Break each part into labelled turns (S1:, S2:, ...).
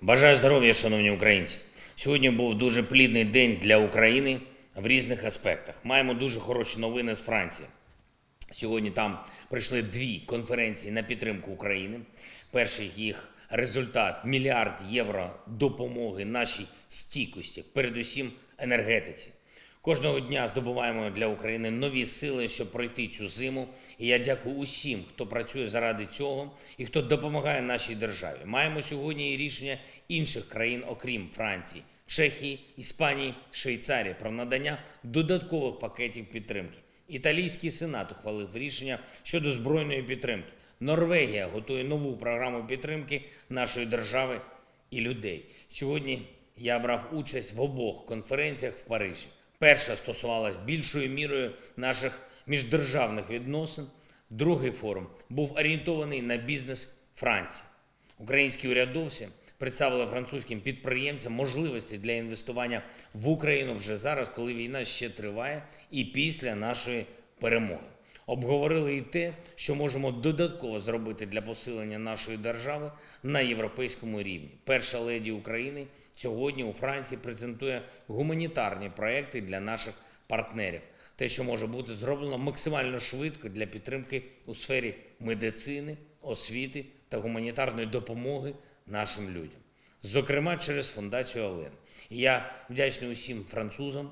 S1: Бажаю здоров'я, шановні українці. Сьогодні був дуже плідний день для України в різних аспектах. Маємо дуже хороші новини з Франції. Сьогодні там пройшли дві конференції на підтримку України. Перший їх результат – мільярд євро допомоги нашій стійкості, передусім енергетиці. Кожного дня здобуваємо для України нові сили, щоб пройти цю зиму. І я дякую усім, хто працює заради цього і хто допомагає нашій державі. Маємо сьогодні і рішення інших країн, окрім Франції, Чехії, Іспанії, Швейцарії про надання додаткових пакетів підтримки. Італійський Сенат ухвалив рішення щодо збройної підтримки. Норвегія готує нову програму підтримки нашої держави і людей. Сьогодні я брав участь в обох конференціях в Парижі. Перша стосувалась більшою мірою наших міждержавних відносин. Другий форум був орієнтований на бізнес Франції. Українські урядовці представили французьким підприємцям можливості для інвестування в Україну вже зараз, коли війна ще триває, і після нашої перемоги. Обговорили і те, що можемо додатково зробити для посилення нашої держави на європейському рівні. Перша леді України сьогодні у Франції презентує гуманітарні проекти для наших партнерів. Те, що може бути зроблено максимально швидко для підтримки у сфері медицини, освіти та гуманітарної допомоги нашим людям. Зокрема, через фундацію Олен. І я вдячний усім французам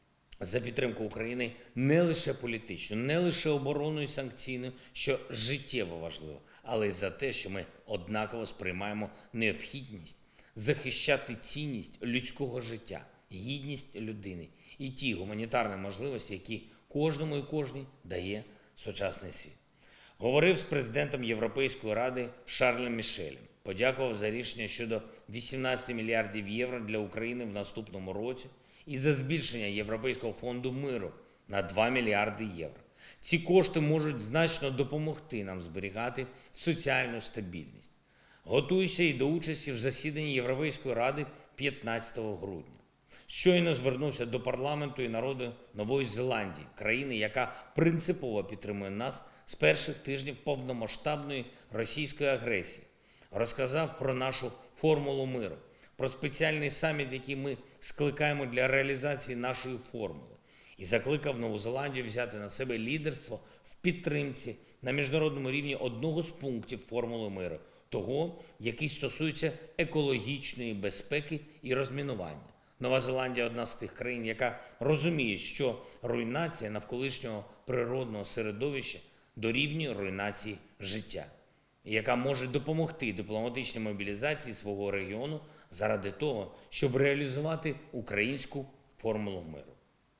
S1: за підтримку України не лише політично, не лише оборонною і санкційною, що життєво важливо, але й за те, що ми однаково сприймаємо необхідність захищати цінність людського життя, гідність людини і ті гуманітарні можливості, які кожному і кожній дає сучасний світ. Говорив з президентом Європейської ради Шарлем Мішелем. Подякував за рішення щодо 18 мільярдів євро для України в наступному році і за збільшення Європейського фонду миру на 2 мільярди євро. Ці кошти можуть значно допомогти нам зберігати соціальну стабільність. Готуюся і до участі в засіданні Європейської ради 15 грудня. Щойно звернувся до парламенту і народу Нової Зеландії, країни, яка принципово підтримує нас з перших тижнів повномасштабної російської агресії. Розказав про нашу формулу миру, про спеціальний саміт, який ми скликаємо для реалізації нашої формули. І закликав Нову Зеландію взяти на себе лідерство в підтримці на міжнародному рівні одного з пунктів формули миру, того, який стосується екологічної безпеки і розмінування. Нова Зеландія – одна з тих країн, яка розуміє, що руйнація навколишнього природного середовища дорівнює руйнації життя, і яка може допомогти дипломатичній мобілізації свого регіону заради того, щоб реалізувати українську формулу миру.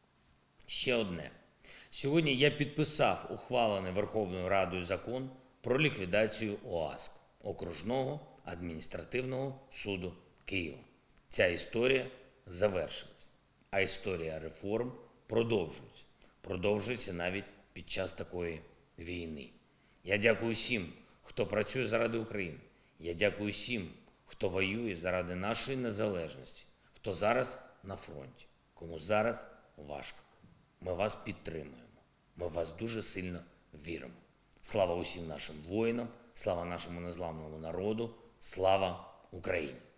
S1: Ще одне. Сьогодні я підписав ухвалений Верховною Радою закон про ліквідацію ОАСК – Окружного адміністративного суду Києва. Ця історія завершилась, а історія реформ продовжується. Продовжується навіть під час такої війни. Я дякую всім, хто працює заради України. Я дякую всім, хто воює заради нашої незалежності, хто зараз на фронті, кому зараз важко. Ми вас підтримуємо. Ми в вас дуже сильно віримо. Слава усім нашим воїнам, слава нашому незламному народу, слава Україні!